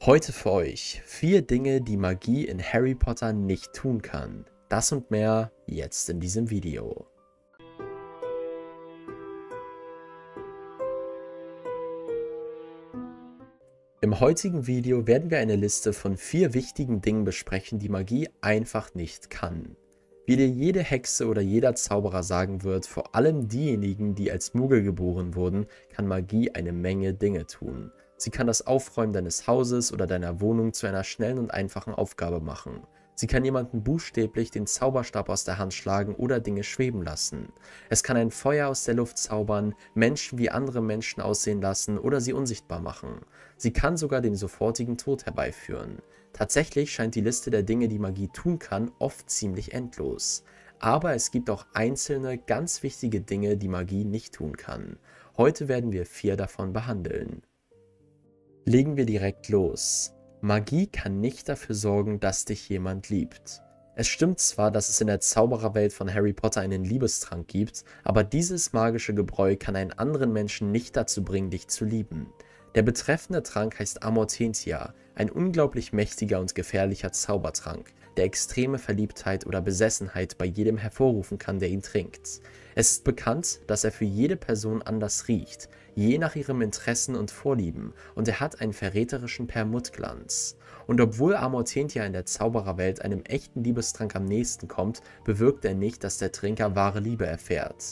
Heute für euch 4 Dinge, die Magie in Harry Potter nicht tun kann. Das und mehr jetzt in diesem Video. Im heutigen Video werden wir eine Liste von 4 wichtigen Dingen besprechen, die Magie einfach nicht kann. Wie dir jede Hexe oder jeder Zauberer sagen wird, vor allem diejenigen, die als Muggel geboren wurden, kann Magie eine Menge Dinge tun. Sie kann das Aufräumen deines Hauses oder deiner Wohnung zu einer schnellen und einfachen Aufgabe machen. Sie kann jemanden buchstäblich den Zauberstab aus der Hand schlagen oder Dinge schweben lassen. Es kann ein Feuer aus der Luft zaubern, Menschen wie andere Menschen aussehen lassen oder sie unsichtbar machen. Sie kann sogar den sofortigen Tod herbeiführen. Tatsächlich scheint die Liste der Dinge, die Magie tun kann, oft ziemlich endlos. Aber es gibt auch einzelne, ganz wichtige Dinge, die Magie nicht tun kann. Heute werden wir 4 davon behandeln. Legen wir direkt los. Magie kann nicht dafür sorgen, dass dich jemand liebt. Es stimmt zwar, dass es in der Zaubererwelt von Harry Potter einen Liebestrank gibt, aber dieses magische Gebräu kann einen anderen Menschen nicht dazu bringen, dich zu lieben. Der betreffende Trank heißt Amortentia, ein unglaublich mächtiger und gefährlicher Zaubertrank, der extreme Verliebtheit oder Besessenheit bei jedem hervorrufen kann, der ihn trinkt. Es ist bekannt, dass er für jede Person anders riecht, je nach ihrem Interessen und Vorlieben, und er hat einen verräterischen Perlmuttglanz. Und obwohl Amortentia in der Zaubererwelt einem echten Liebestrank am nächsten kommt, bewirkt er nicht, dass der Trinker wahre Liebe erfährt.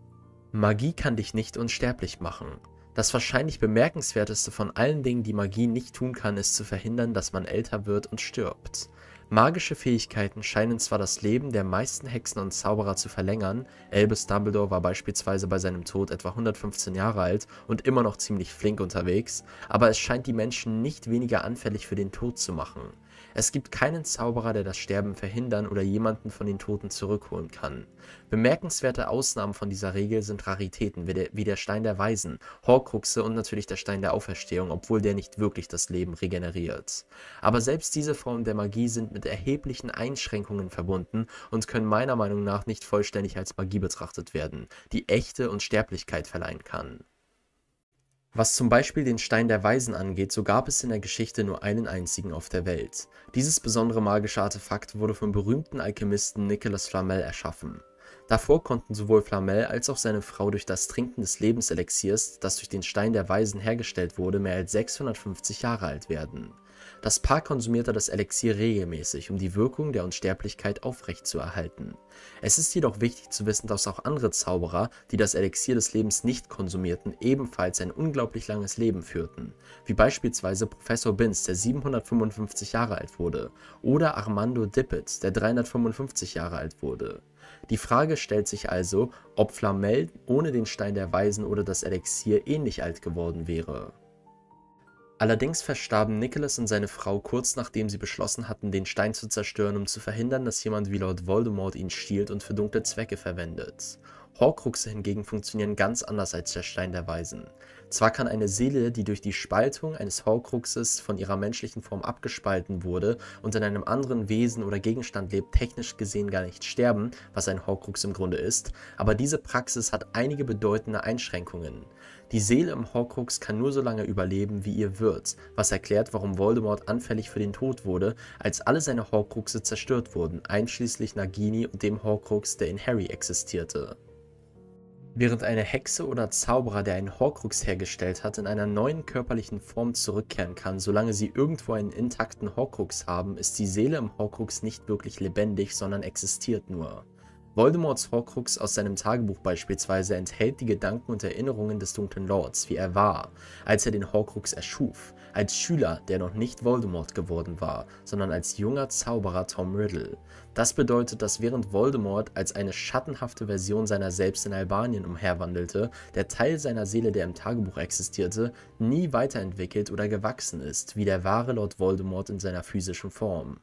Magie kann dich nicht unsterblich machen. Das wahrscheinlich bemerkenswerteste von allen Dingen, die Magie nicht tun kann, ist zu verhindern, dass man älter wird und stirbt. Magische Fähigkeiten scheinen zwar das Leben der meisten Hexen und Zauberer zu verlängern, Albus Dumbledore war beispielsweise bei seinem Tod etwa 115 Jahre alt und immer noch ziemlich flink unterwegs, aber es scheint die Menschen nicht weniger anfällig für den Tod zu machen. Es gibt keinen Zauberer, der das Sterben verhindern oder jemanden von den Toten zurückholen kann. Bemerkenswerte Ausnahmen von dieser Regel sind Raritäten wie der Stein der Weisen, Horcruxe und natürlich der Stein der Auferstehung, obwohl der nicht wirklich das Leben regeneriert. Aber selbst diese Formen der Magie sind mit erheblichen Einschränkungen verbunden und können meiner Meinung nach nicht vollständig als Magie betrachtet werden, die echte Unsterblichkeit verleihen kann. Was zum Beispiel den Stein der Weisen angeht, so gab es in der Geschichte nur einen einzigen auf der Welt. Dieses besondere magische Artefakt wurde vom berühmten Alchemisten Nicolas Flamel erschaffen. Davor konnten sowohl Flamel als auch seine Frau durch das Trinken des Lebenselixiers, das durch den Stein der Weisen hergestellt wurde, mehr als 650 Jahre alt werden. Das Paar konsumierte das Elixier regelmäßig, um die Wirkung der Unsterblichkeit aufrechtzuerhalten. Es ist jedoch wichtig zu wissen, dass auch andere Zauberer, die das Elixier des Lebens nicht konsumierten, ebenfalls ein unglaublich langes Leben führten, wie beispielsweise Professor Binns, der 755 Jahre alt wurde, oder Armando Dippet, der 355 Jahre alt wurde. Die Frage stellt sich also, ob Flamel ohne den Stein der Weisen oder das Elixier ähnlich alt geworden wäre. Allerdings verstarben Nicholas und seine Frau kurz nachdem sie beschlossen hatten, den Stein zu zerstören, um zu verhindern, dass jemand wie Lord Voldemort ihn stiehlt und für dunkle Zwecke verwendet. Horcruxe hingegen funktionieren ganz anders als der Stein der Weisen. Zwar kann eine Seele, die durch die Spaltung eines Horcruxes von ihrer menschlichen Form abgespalten wurde und in einem anderen Wesen oder Gegenstand lebt, technisch gesehen gar nicht sterben, was ein Horcrux im Grunde ist, aber diese Praxis hat einige bedeutende Einschränkungen. Die Seele im Horcrux kann nur so lange überleben, wie ihr Wirt, was erklärt, warum Voldemort anfällig für den Tod wurde, als alle seine Horcruxe zerstört wurden, einschließlich Nagini und dem Horcrux, der in Harry existierte. Während eine Hexe oder Zauberer, der einen Horcrux hergestellt hat, in einer neuen körperlichen Form zurückkehren kann, solange sie irgendwo einen intakten Horcrux haben, ist die Seele im Horcrux nicht wirklich lebendig, sondern existiert nur. Voldemorts Horcrux aus seinem Tagebuch beispielsweise enthält die Gedanken und Erinnerungen des Dunklen Lords, wie er war, als er den Horcrux erschuf, als Schüler, der noch nicht Voldemort geworden war, sondern als junger Zauberer Tom Riddle. Das bedeutet, dass während Voldemort als eine schattenhafte Version seiner selbst in Albanien umherwandelte, der Teil seiner Seele, der im Tagebuch existierte, nie weiterentwickelt oder gewachsen ist, wie der wahre Lord Voldemort in seiner physischen Form.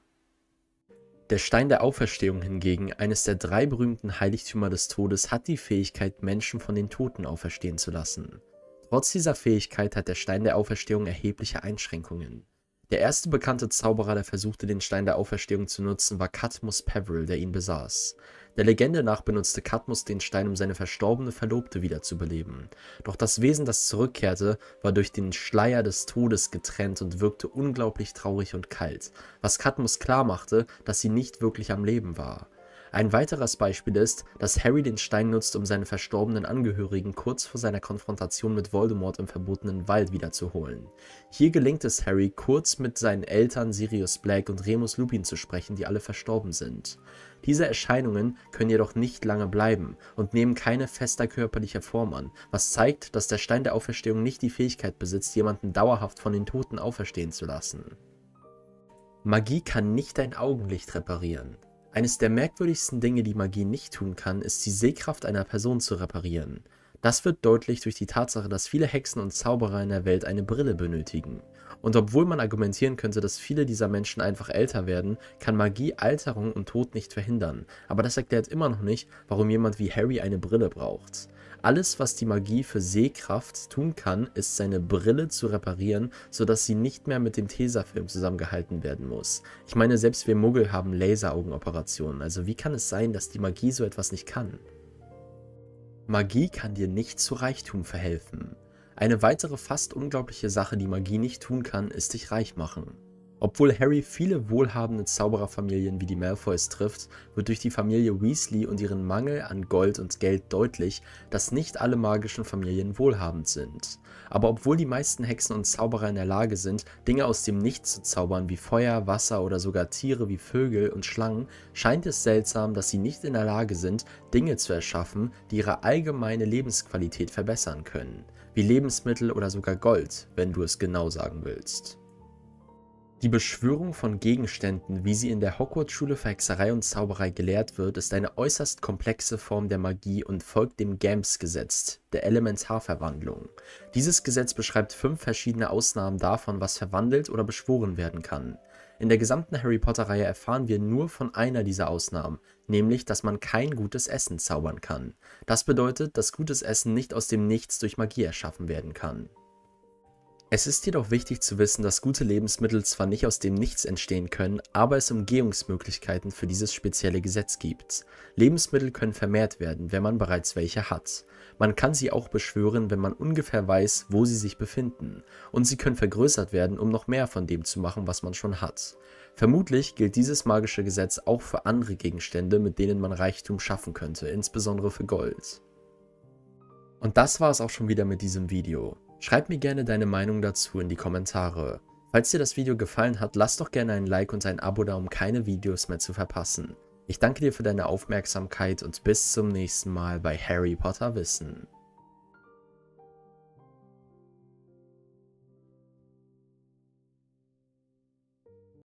Der Stein der Auferstehung hingegen, eines der 3 berühmten Heiligtümer des Todes, hat die Fähigkeit, Menschen von den Toten auferstehen zu lassen. Trotz dieser Fähigkeit hat der Stein der Auferstehung erhebliche Einschränkungen. Der erste bekannte Zauberer, der versuchte, den Stein der Auferstehung zu nutzen, war Cadmus Peveril, der ihn besaß. Der Legende nach benutzte Cadmus den Stein, um seine verstorbene Verlobte wiederzubeleben. Doch das Wesen, das zurückkehrte, war durch den Schleier des Todes getrennt und wirkte unglaublich traurig und kalt, was Cadmus klarmachte, dass sie nicht wirklich am Leben war. Ein weiteres Beispiel ist, dass Harry den Stein nutzt, um seine verstorbenen Angehörigen kurz vor seiner Konfrontation mit Voldemort im verbotenen Wald wiederzuholen. Hier gelingt es Harry, kurz mit seinen Eltern Sirius Black und Remus Lupin zu sprechen, die alle verstorben sind. Diese Erscheinungen können jedoch nicht lange bleiben und nehmen keine feste körperliche Form an, was zeigt, dass der Stein der Auferstehung nicht die Fähigkeit besitzt, jemanden dauerhaft von den Toten auferstehen zu lassen. Magie kann nicht dein Augenlicht reparieren. Eines der merkwürdigsten Dinge, die Magie nicht tun kann, ist die Sehkraft einer Person zu reparieren. Das wird deutlich durch die Tatsache, dass viele Hexen und Zauberer in der Welt eine Brille benötigen. Und obwohl man argumentieren könnte, dass viele dieser Menschen einfach älter werden, kann Magie Alterung und Tod nicht verhindern. Aber das erklärt immer noch nicht, warum jemand wie Harry eine Brille braucht. Alles, was die Magie für Sehkraft tun kann, ist seine Brille zu reparieren, sodass sie nicht mehr mit dem Tesafilm zusammengehalten werden muss. Ich meine, selbst wir Muggel haben Laseraugenoperationen, also wie kann es sein, dass die Magie so etwas nicht kann? Magie kann dir nicht zu Reichtum verhelfen. Eine weitere fast unglaubliche Sache, die Magie nicht tun kann, ist dich reich machen. Obwohl Harry viele wohlhabende Zaubererfamilien wie die Malfoys trifft, wird durch die Familie Weasley und ihren Mangel an Gold und Geld deutlich, dass nicht alle magischen Familien wohlhabend sind. Aber obwohl die meisten Hexen und Zauberer in der Lage sind, Dinge aus dem Nichts zu zaubern wie Feuer, Wasser oder sogar Tiere wie Vögel und Schlangen, scheint es seltsam, dass sie nicht in der Lage sind, Dinge zu erschaffen, die ihre allgemeine Lebensqualität verbessern können, wie Lebensmittel oder sogar Gold, wenn du es genau sagen willst. Die Beschwörung von Gegenständen, wie sie in der Hogwarts-Schule für Hexerei und Zauberei gelehrt wird, ist eine äußerst komplexe Form der Magie und folgt dem Gams-Gesetz, der Elementarverwandlung. Dieses Gesetz beschreibt 5 verschiedene Ausnahmen davon, was verwandelt oder beschworen werden kann. In der gesamten Harry-Potter-Reihe erfahren wir nur von einer dieser Ausnahmen, nämlich, dass man kein gutes Essen zaubern kann. Das bedeutet, dass gutes Essen nicht aus dem Nichts durch Magie erschaffen werden kann. Es ist jedoch wichtig zu wissen, dass gute Lebensmittel zwar nicht aus dem Nichts entstehen können, aber es Umgehungsmöglichkeiten für dieses spezielle Gesetz gibt. Lebensmittel können vermehrt werden, wenn man bereits welche hat. Man kann sie auch beschwören, wenn man ungefähr weiß, wo sie sich befinden. Und sie können vergrößert werden, um noch mehr von dem zu machen, was man schon hat. Vermutlich gilt dieses magische Gesetz auch für andere Gegenstände, mit denen man Reichtum schaffen könnte, insbesondere für Gold. Und das war es auch schon wieder mit diesem Video. Schreib mir gerne deine Meinung dazu in die Kommentare. Falls dir das Video gefallen hat, lass doch gerne ein Like und ein Abo da, um keine Videos mehr zu verpassen. Ich danke dir für deine Aufmerksamkeit und bis zum nächsten Mal bei Harry Potter Wissen.